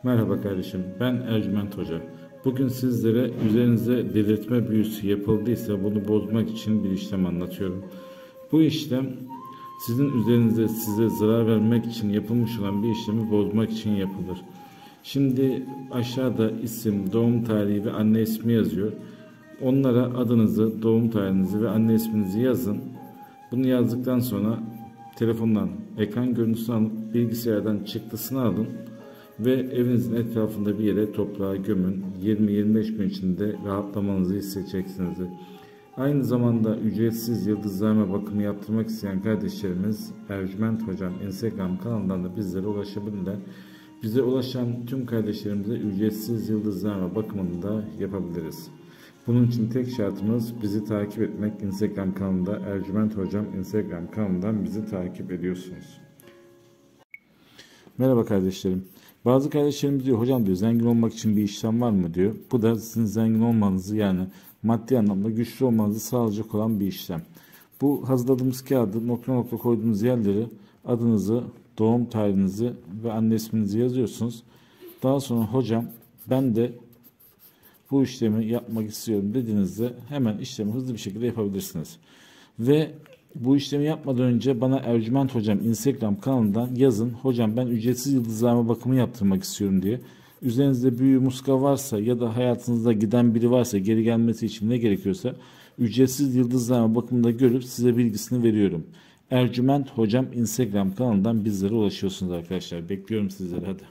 Merhaba kardeşim, ben Ercüment Hoca. Bugün sizlere üzerinize delirtme büyüsü yapıldıysa bunu bozmak için bir işlem anlatıyorum. Bu işlem sizin üzerinize size zarar vermek için yapılmış olan bir işlemi bozmak için yapılır. Şimdi aşağıda isim, doğum tarihi ve anne ismi yazıyor. Onlara adınızı, doğum tarihinizi ve anne isminizi yazın. Bunu yazdıktan sonra telefondan ekran görüntüsünü alıp bilgisayardan çıktısını alın ve evinizin etrafında bir yere toprağa gömün. 20-25 gün içinde rahatlamanızı hissedeceksiniz. Aynı zamanda ücretsiz yıldızlarma bakımı yaptırmak isteyen kardeşlerimiz Ercüment Hocam Instagram kanalından da bizlere ulaşabilirler. Bize ulaşan tüm kardeşlerimize ücretsiz yıldızlarma bakımını da yapabiliriz. Bunun için tek şartımız bizi takip etmek. Instagram kanalında Ercüment Hocam Instagram kanalından bizi takip ediyorsunuz. Merhaba kardeşlerim. Bazı kardeşlerimiz diyor hocam diyor zengin olmak için bir işlem var mı diyor. Bu da sizin zengin olmanızı yani maddi anlamda güçlü olmanızı sağlayacak olan bir işlem. Bu hazırladığımız kağıdı nokta nokta koyduğunuz yerleri adınızı, doğum tarihinizi ve anne isminizi yazıyorsunuz. Daha sonra hocam ben de bu işlemi yapmak istiyorum dediğinizde hemen işlemi hızlı bir şekilde yapabilirsiniz. Ve bu işlemi yapmadan önce bana Ercüment Hocam Instagram kanalından yazın. Hocam ben ücretsiz yıldızlarma bakımı yaptırmak istiyorum diye. Üzerinizde büyü muska varsa ya da hayatınızda giden biri varsa geri gelmesi için ne gerekiyorsa ücretsiz yıldızlarma bakımında görüp size bilgisini veriyorum. Ercüment Hocam Instagram kanalından bizlere ulaşıyorsunuz arkadaşlar. Bekliyorum sizleri hadi.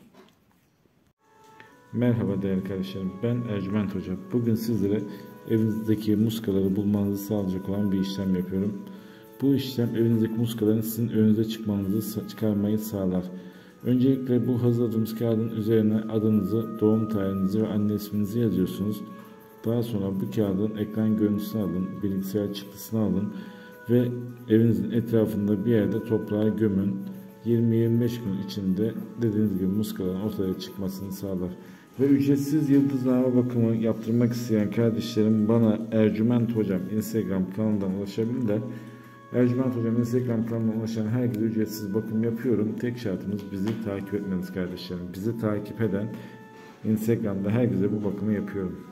Merhaba değerli kardeşlerim, ben Ercüment Hoca. Bugün sizlere evinizdeki muskaları bulmanızı sağlayacak olan bir işlem yapıyorum. Bu işlem evinizdeki muskaların sizin önünüze çıkarmayı sağlar. Öncelikle bu hazırladığımız kağıdın üzerine adınızı, doğum tarihinizi ve anne isminizi yazıyorsunuz. Daha sonra bu kağıdın ekran görüntüsünü alın, bilgisayar çıktısını alın ve evinizin etrafında bir yerde toprağa gömün. 20-25 gün içinde dediğiniz gibi muskaların ortaya çıkmasını sağlar. Ve ücretsiz yıldızlarma bakımı yaptırmak isteyen kardeşlerim bana Ercüment Hocam Instagram kanalından ulaşabilirler. Ercüment Hocam Instagram kanalına ulaşan herkese ücretsiz bakım yapıyorum. Tek şartımız bizi takip etmeniz kardeşlerim. Bizi takip eden Instagram'da herkese bu bakımı yapıyorum.